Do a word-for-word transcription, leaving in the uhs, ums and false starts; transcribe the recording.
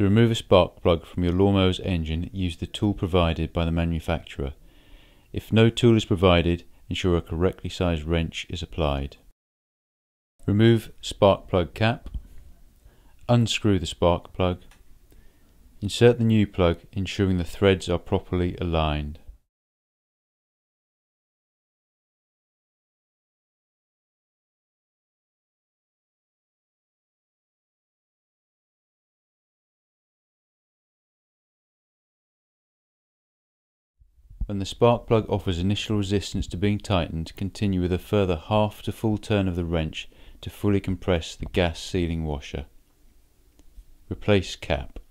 To remove a spark plug from your lawnmower's engine, use the tool provided by the manufacturer. If no tool is provided, ensure a correctly sized wrench is applied. Remove spark plug cap. Unscrew the spark plug. Insert the new plug, ensuring the threads are properly aligned. When the spark plug offers initial resistance to being tightened, continue with a further half to full turn of the wrench to fully compress the gas sealing washer. Replace cap.